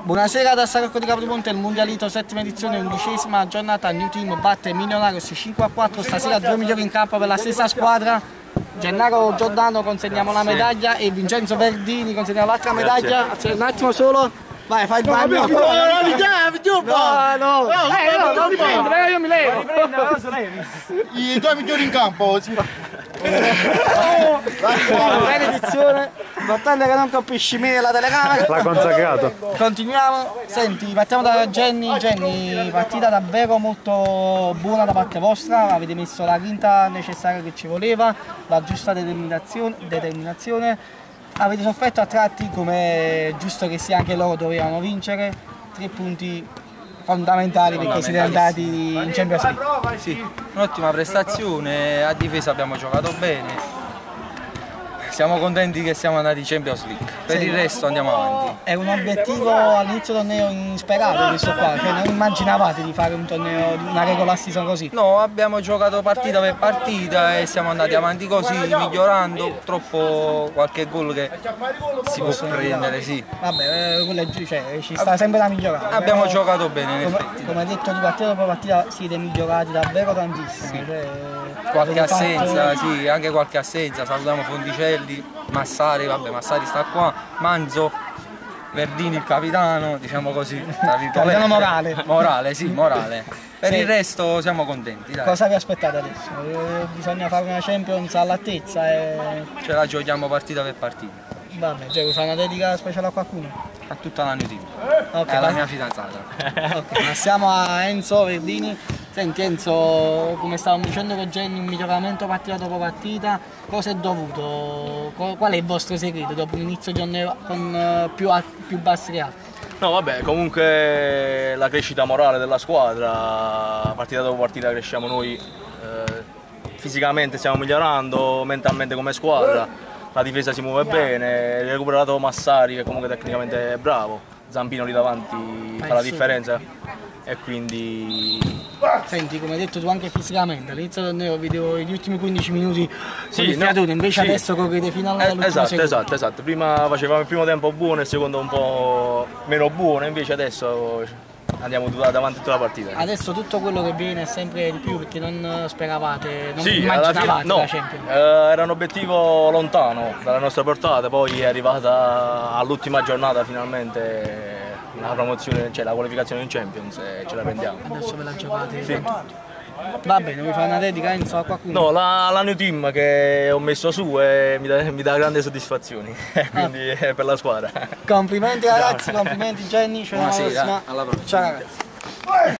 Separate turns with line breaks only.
Buonasera da Sarocco di Capodimonte, il Mundialito, settima edizione, 11ª giornata. New Team batte Millonarios 5-4. Stasera due migliori in campo per la stessa squadra. Gennaro Giordano consegniamo la medaglia e Vincenzo Verdini consegniamo l'altra medaglia. Un attimo solo. Vai, fai il bagno. No, non mi prendere, io mi levo.
I due migliori in campo.
Benedizione, l'importante è che non colpisci me la telecamera.
L'ha consacrato.
Continuiamo, senti, partiamo da Jenny. Jenny, partita davvero molto buona da parte vostra, avete messo la grinta necessaria che ci voleva, la giusta determinazione. Avete sofferto a tratti, come è giusto che sia, anche loro dovevano vincere, 3 punti fondamentali perché siete andati in Champions League.
Sì, un'ottima prestazione, a difesa abbiamo giocato bene, siamo contenti che siamo andati in Champions League, per il resto andiamo avanti.
È un obiettivo all'inizio del torneo insperato questo qua, cioè non immaginavate di fare un torneo, una regular season così?
No, abbiamo giocato partita per partita e siamo andati avanti così, migliorando, purtroppo qualche gol che si può prendere, sì.
Vabbè, cioè, ci sta sempre da migliorare.
Abbiamo
però,
giocato bene in effetti.
Come hai detto, di partita dopo partita siete migliorati davvero tantissimo.
Sì.
Cioè,
qualche assenza, sì, anche qualche assenza, salutiamo Fondicelli, Massari, vabbè Massari sta qua, Manzo, Verdini il capitano, diciamo così.
Capitano morale.
Morale, sì, morale. Per
Sì.
il resto siamo contenti, dai.
Cosa vi aspettate adesso? Bisogna fare una Champions all'altezza e...
Ce la giochiamo partita per partita.
Vabbè, cioè, vuoi fare una dedica speciale a qualcuno?
A tutta la New Team.
Ok,
È la mia fidanzata.
Ok, passiamo a Enzo Verdini. Senti Enzo, come stavamo dicendo con Jenny, un miglioramento partita dopo partita, cosa è dovuto? Qual è il vostro segreto dopo un inizio di torneo con più bassi che alti?
No vabbè, comunque la crescita morale della squadra, partita dopo partita cresciamo noi, fisicamente stiamo migliorando, mentalmente come squadra, la difesa si muove bene, recuperato Massari che comunque tecnicamente è bravo, Zampino lì davanti fa la differenza e quindi...
Senti, come hai detto tu anche fisicamente, all'inizio del torneo vedevo gli ultimi 15 minuti
sì,
invece
sì.
Adesso correte fino all'ultimo secondo.
Esatto, prima facevamo il primo tempo buono e il secondo un po' meno buono, invece adesso andiamo davanti tutta la partita.
Adesso tutto quello che viene è sempre di più perché non speravate, non
sì,
immaginavate
no,
la Champions.
Era un obiettivo lontano dalla nostra portata, poi è arrivata all'ultima giornata finalmente la promozione, cioè la qualificazione in Champions e ce la prendiamo.
Adesso ve la giocate.
Sì.
Va bene, mi fai una dedica Enzo a qualcuno?
No, la New Team che ho messo su e mi dà grandi soddisfazioni, quindi è per la squadra.
Complimenti ragazzi, complimenti Jenny, ci vediamo alla
Buonasera,
prossima.
alla prossima.
Ciao ragazzi.